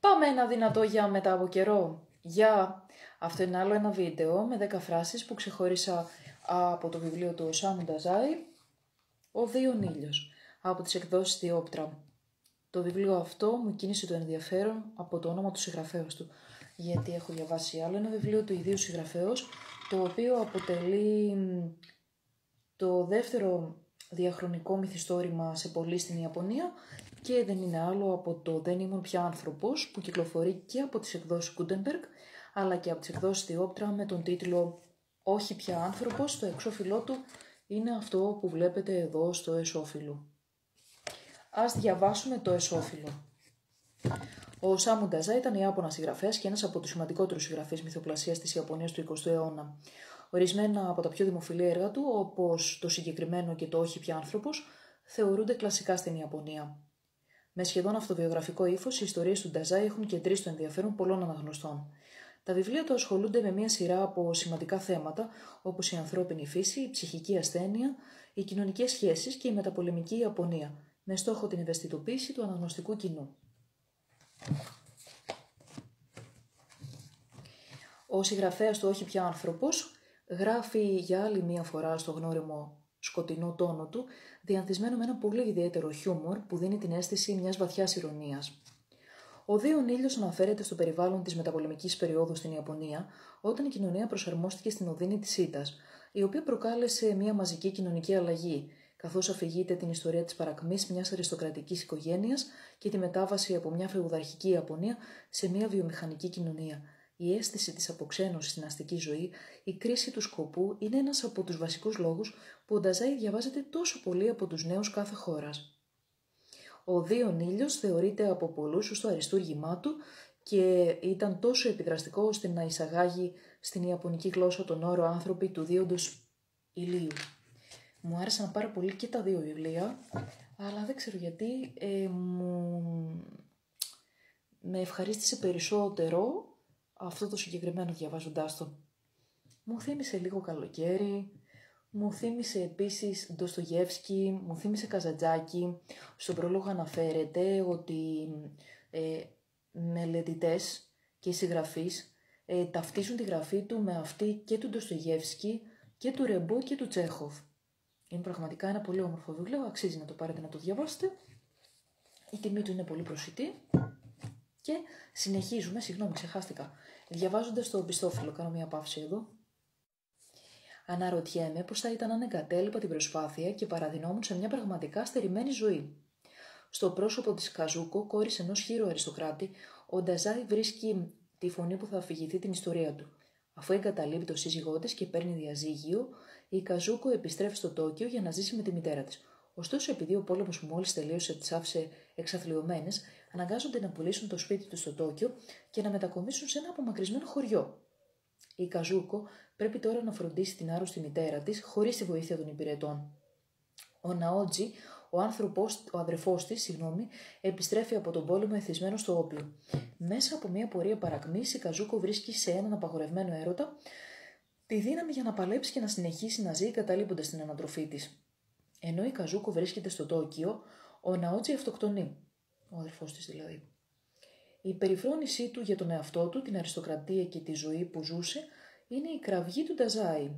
Πάμε ένα δυνατό για μετά από καιρό. Για αυτό είναι άλλο ένα βίντεο με 10 φράσεις που ξεχώρισα από το βιβλίο του Οσάμου Νταζάι, «Ο Δίον Ήλιος», από τις εκδόσεις Διόπτρα. Το βιβλίο αυτό μου κίνησε το ενδιαφέρον από το όνομα του συγγραφέως του, γιατί έχω διαβάσει άλλο ένα βιβλίο του ιδίου συγγραφέως, το οποίο αποτελεί το δεύτερο διαχρονικό μυθιστόρημα σε πωλή στην Ιαπωνία και δεν είναι άλλο από το «Δεν ήμουν πια άνθρωπος» που κυκλοφορεί και από τις εκδόσεις Gutenberg αλλά και από τις εκδόσεις Διόπτρα με τον τίτλο «Όχι πια άνθρωπος». Το εξώφυλλό του είναι αυτό που βλέπετε εδώ στο εσώφυλλο. Ας διαβάσουμε το εσώφυλλο. Ο Οσάμου Νταζάι ήταν Ιάπωνας συγγραφέας και ένας από τους σημαντικότερους συγγραφείς μυθοπλασίας της Ιαπωνίας του 20ου αιώνα. Ορισμένα από τα πιο δημοφιλή έργα του, όπως το συγκεκριμένο και το «Όχι πια άνθρωπος», θεωρούνται κλασικά στην Ιαπωνία. Με σχεδόν αυτοβιογραφικό ύφος, οι ιστορίες του Νταζάι έχουν κεντρήσει το ενδιαφέρον πολλών αναγνωστών. Τα βιβλία του ασχολούνται με μια σειρά από σημαντικά θέματα, όπως η ανθρώπινη φύση, η ψυχική ασθένεια, οι κοινωνικές σχέσεις και η μεταπολεμική Ιαπωνία, με στόχο την ευαισθητοποίηση του αναγνωστικού κοινού. Ο συγγραφέας του «Όχι πια άνθρωπος» γράφει για άλλη μία φορά στο γνώριμο σκοτεινό τόνο του, διανθισμένο με ένα πολύ ιδιαίτερο χιούμορ που δίνει την αίσθηση μιας βαθιάς ηρωνίας. Ο Δίον Ήλιος αναφέρεται στο περιβάλλον της μεταπολεμικής περίοδου στην Ιαπωνία, όταν η κοινωνία προσαρμόστηκε στην οδύνη της ήττας, η οποία προκάλεσε μια μαζική κοινωνική αλλαγή, καθώς αφηγείται την ιστορία της παρακμής μιας αριστοκρατικής οικογένειας και τη μετάβαση από μια φεουδαρχική Ιαπωνία σε μια βιομηχανική κοινωνία. Η αίσθηση της αποξένωσης στην αστική ζωή, η κρίση του σκοπού είναι ένας από τους βασικούς λόγους που ο Νταζάι διαβάζεται τόσο πολύ από τους νέους κάθε χώρας. Ο Δίον Ήλιος θεωρείται από πολλούς ως το αριστούργημά του και ήταν τόσο επιδραστικό ώστε να εισαγάγει στην ιαπωνική γλώσσα τον όρο «άνθρωποι του δίοντος ηλίου». Μου άρεσαν πάρα πολύ και τα δύο βιβλία, αλλά δεν ξέρω γιατί με ευχαρίστησε περισσότερο αυτό το συγκεκριμένο διαβάζοντάς το. Μου θύμισε λίγο καλοκαίρι, μου θύμισε επίσης Ντοστογεύσκι, μου θύμισε Καζαντζάκη. Στον πρόλογο αναφέρεται ότι μελετητές και συγγραφείς ταυτίζουν τη γραφή του με αυτή και του Ντοστογεύσκι και του Ρεμπό και του Τσέχοφ. Είναι πραγματικά ένα πολύ όμορφο βιβλίο, αξίζει να το πάρετε να το διαβάσετε. Η τιμή του είναι πολύ προσιτή. Και συνεχίζουμε, ξεχάστηκα, διαβάζοντας το οπισθόφυλλο, κάνω μια παύση εδώ. Αναρωτιέμαι πώς θα ήταν αν εγκατέλειπα την προσπάθεια και παραδεινόμουν σε μια πραγματικά στερημένη ζωή. Στο πρόσωπο της Καζούκο, κόρης ενός χήρου αριστοκράτη, ο Νταζάι βρίσκει τη φωνή που θα αφηγηθεί την ιστορία του. Αφού εγκαταλείπει το σύζυγό της και παίρνει διαζύγιο, η Καζούκο επιστρέφει στο Τόκιο για να ζήσει με τη μητέρα της. Ωστόσο, επειδή ο πόλεμος που μόλις τελείωσε τις άφησε εξαθλιωμένες, αναγκάζονται να πουλήσουν το σπίτι τους στο Τόκιο και να μετακομίσουν σε ένα απομακρυσμένο χωριό. Η Καζούκο πρέπει τώρα να φροντίσει την άρρωστη μητέρα της χωρίς τη βοήθεια των υπηρετών. Ο Ναότζι, ο αδερφός της, επιστρέφει από τον πόλεμο εθισμένο στο όπιο. Μέσα από μια πορεία παρακμής, η Καζούκο βρίσκει σε έναν απαγορευμένο έρωτα τη δύναμη για να παλέψει και να συνεχίσει να ζει εγκαταλείποντας την ανατροφή της. Ενώ η Καζούκο βρίσκεται στο Τόκιο, ο Ναότζι αυτοκτονεί, ο αδερφός της δηλαδή. Η περιφρόνησή του για τον εαυτό του, την αριστοκρατία και τη ζωή που ζούσε είναι η κραυγή του Νταζάι.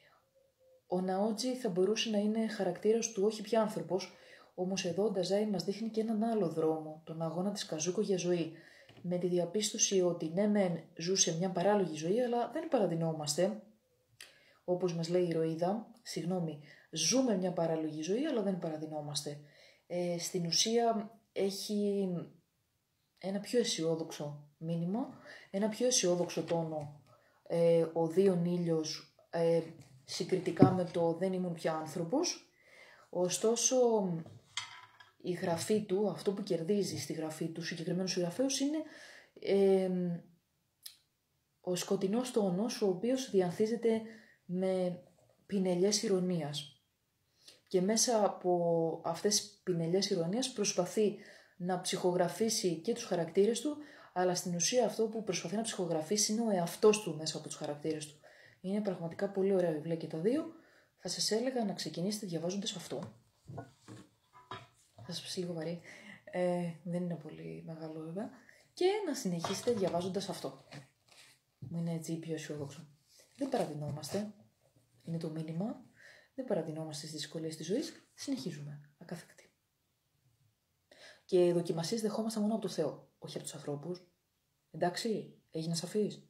Ο Ναότζι θα μπορούσε να είναι χαρακτήρας του «Όχι πια άνθρωπος», όμως εδώ ο Νταζάι μας δείχνει και έναν άλλο δρόμο, τον αγώνα της Καζούκο για ζωή, με τη διαπίστωση ότι ναι μεν ζούσε μια παράλογη ζωή, αλλά δεν παραδεινόμαστε. Όπως μας λέει η ηρωίδα, ζούμε μια παράλογη ζωή, αλλά δεν παραδεινόμαστε. Στην ουσία έχει ένα πιο αισιόδοξο μήνυμα, ένα πιο αισιόδοξο τόνο ο Δίον Ήλιος συγκριτικά με το «Δεν ήμουν πια άνθρωπος». Ωστόσο, η γραφή του, αυτό που κερδίζει στη γραφή του συγκεκριμένου συγγραφέως είναι ο σκοτεινός τόνος, ο οποίος διανθίζεται με πινελιές ηρωνίας. Και μέσα από αυτές τις πινελιές ηρωνίας προσπαθεί να ψυχογραφήσει και τους χαρακτήρες του, αλλά στην ουσία αυτό που προσπαθεί να ψυχογραφήσει είναι ο εαυτός του μέσα από τους χαρακτήρες του. Είναι πραγματικά πολύ ωραία βιβλία και τα δύο. Θα σας έλεγα να ξεκινήσετε διαβάζοντας αυτό. Θα σας πει λίγο βαρύ. Δεν είναι πολύ μεγάλο βέβαια. και να συνεχίσετε διαβάζοντας αυτό. Μου είναι έτσι πιο αισιόδοξο. Δεν παραδεινόμαστε. Είναι το μήνυμα. Δεν παραδεινόμαστε στις δυσκολίες της ζωής. Συνεχίζουμε. Ακάθεκτοι. Και δοκιμασίες δεχόμαστε μόνο από το Θεό, όχι από τους ανθρώπους. Εντάξει, έγινα σαφής.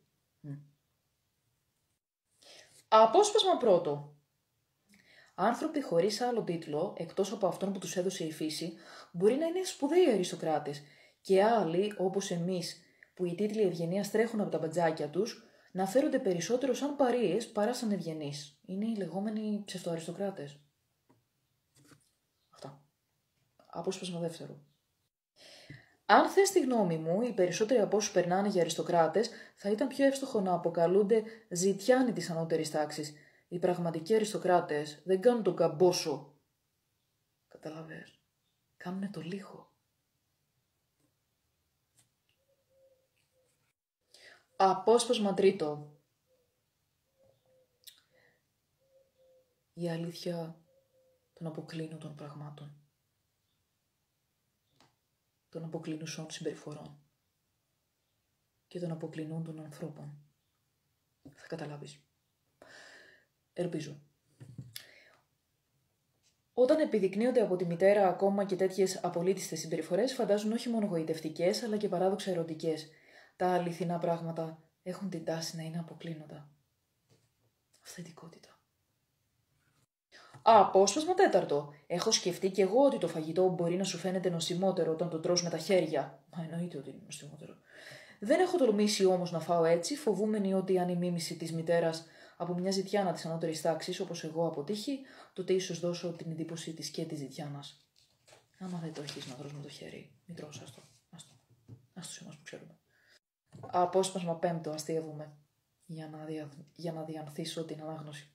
Απόσπασμα πρώτο. Άνθρωποι χωρίς άλλο τίτλο, εκτός από αυτόν που τους έδωσε η φύση, μπορεί να είναι σπουδαίοι αριστοκράτες και άλλοι, όπως εμείς, που οι τίτλοι ευγενίας τρέχουν από τα μπατζάκια τους, να φέρονται περισσότερο σαν παρείες παρά σαν ευγενείς. Είναι οι λεγόμενοι ψευτοαριστοκράτες. Αυτά. Απόσπασμα δεύτερο. Αν θες τη γνώμη μου, οι περισσότεροι από όσους περνάνε για αριστοκράτες θα ήταν πιο εύστοχο να αποκαλούνται ζητιάνοι της ανώτερης τάξης. Οι πραγματικοί αριστοκράτες δεν κάνουν τον καμπόσο. Καταλαβες. Κάνουνε το λύχο. Απόσπασμα τρίτο. Η αλήθεια των αποκλίνων των πραγμάτων. Των αποκλίνουσων συμπεριφορών. Και των αποκλινών των ανθρώπων. Θα καταλάβεις. Ελπίζω. Όταν επιδεικνύονται από τη μητέρα ακόμα και τέτοιες απολύτιστες συμπεριφορές, φαντάζουν όχι μόνο γοητευτικές, αλλά και παράδοξα ερωτικές. Τα αληθινά πράγματα έχουν την τάση να είναι αποκλίνοντα. Αυθεντικότητα. Απόσπασμα τέταρτο. Έχω σκεφτεί κι εγώ ότι το φαγητό μπορεί να σου φαίνεται νοσημότερο όταν το τρως με τα χέρια. Μα εννοείται ότι είναι νοσημότερο. Δεν έχω τολμήσει όμως να φάω έτσι, φοβούμενη ότι αν η μίμηση της μητέρας από μια ζητιάνα της ανώτερης τάξης, όπως εγώ αποτύχει, τότε ίσως δώσω την εντύπωση της και της ζητιάνας. Άμα δεν το έχεις να τρως με το χέρι, μην τρως, άστο. Άστο εμάς που ξέρουμε. Απόσπασμα πέμπτο, αστείευομαι, για να διανθίσω την ανάγνωση.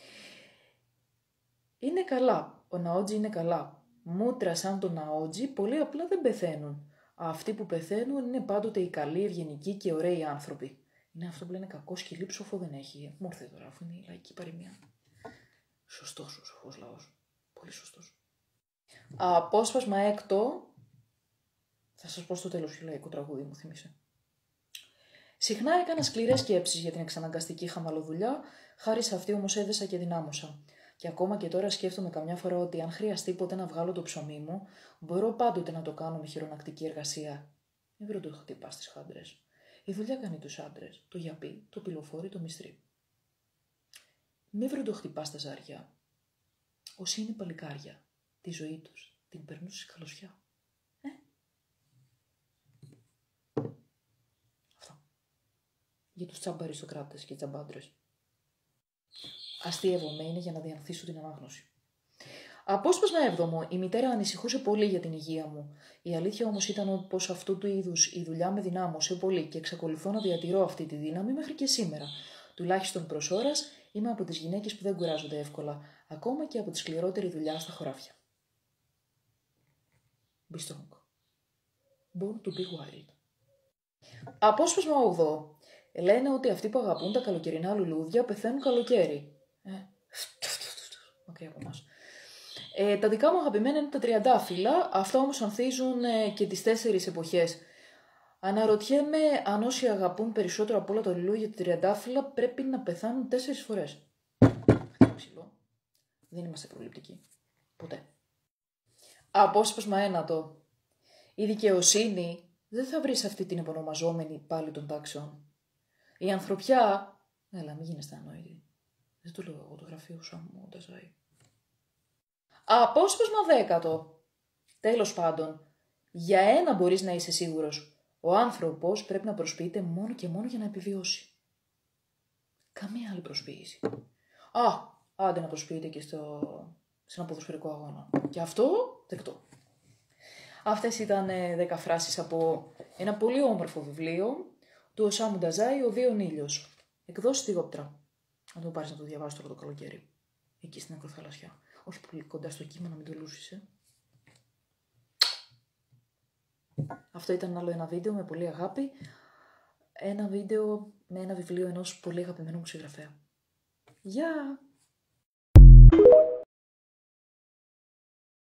Είναι καλά. Ο Ναότζι είναι καλά. Μούτρα σαν το Ναότζι πολύ απλά δεν πεθαίνουν. Αυτοί που πεθαίνουν είναι πάντοτε οι καλοί, ευγενικοί και ωραίοι άνθρωποι. Είναι αυτό που λένε κακό σκυλί ψοφό δεν έχει. Μου ήρθε τώρα, αφού είναι η λαϊκή παροιμία. Σωστός ο σοφός λαός. Πολύ σωστός. Απόσπασμα έκτο. Θα σας πω στο τέλος ποιο λαϊκό τραγούδι μου θύμισε. Συχνά έκανα σκληρές σκέψεις για την εξαναγκαστική χαμαλοδουλειά, χάρη σε αυτή όμως έδεσα και δυνάμωσα. Και ακόμα και τώρα σκέφτομαι καμιά φορά ότι αν χρειαστεί ποτέ να βγάλω το ψωμί μου, μπορώ πάντοτε να το κάνω με χειρονακτική εργασία. Μην βροντοχτυπάς τις χάντρες. Η δουλειά κάνει τους άντρες, το γιαπί, το πυλοφόρι, το μυστρί. Μην βροντοχτυπάς τα ζάρια. Όσοι είναι παλικάρια, τη ζωή τους την περνούν στη καλωσιά. Αυτά. Για τους τσαμπαριστοκράτες και τσαμπάντρες. Αστείευομαι, είναι για να διανθίσω την ανάγνωση. Απόσπασμα 7. Η μητέρα ανησυχούσε πολύ για την υγεία μου. Η αλήθεια όμως ήταν πως αυτού του είδους η δουλειά με δυνάμωσε πολύ και εξακολουθώ να διατηρώ αυτή τη δύναμη μέχρι και σήμερα. Τουλάχιστον προς ώρας είμαι από τις γυναίκες που δεν κουράζονται εύκολα, ακόμα και από τη σκληρότερη δουλειά στα χωράφια. Be strong. Born to be wild. Απόσπασμα 8. Λένε ότι αυτοί που αγαπούν τα καλοκαιρινά λουλούδια πεθαίνουν καλοκαίρι. Μακριά από εμάς. Τα δικά μου αγαπημένα είναι τα τριαντάφυλλα, αυτά όμως ανθίζουν και τις 4 εποχές. Αναρωτιέμαι αν όσοι αγαπούν περισσότερο από όλα τα λουλούδια τα τριαντάφυλλα πρέπει να πεθάνουν 4 φορές. Δεν είμαστε προληπτικοί. Ποτέ. Απόσπασμα 9. Η δικαιοσύνη δεν θα βρει σε αυτή την επωνομαζόμενη πάλι των τάξεων. Η ανθρωπιά. Έλα, μην γίνεστε ανόητοι. Δεν το λέω εγώ, το γραφείο σου μου, Νταζάι. Απόσπασμα 10. Τέλος πάντων, για ένα μπορείς να είσαι σίγουρος. Ο άνθρωπος πρέπει να προσποιείται μόνο και μόνο για να επιβιώσει. Καμία άλλη προσποίηση. Άντε να προσποιείται και σε ένα ποδοσφαιρικό αγώνα. Και αυτό δεκτό. Αυτές ήταν 10 φράσεις από ένα πολύ όμορφο βιβλίο του Οσάμου Νταζάι, «Ο Βίον Ήλιος». Εκδόσεις Διγόπτρα. Αν το πάρεις να το διαβάσεις τώρα το καλοκαίρι. Εκεί στην ακροθαλασσιά. Όχι πολύ κοντά στο κείμενο, μην το λούσεις, Αυτό ήταν άλλο ένα βίντεο με πολύ αγάπη. Ένα βίντεο με ένα βιβλίο ενός πολύ αγαπημένου μου συγγραφέα. Γεια!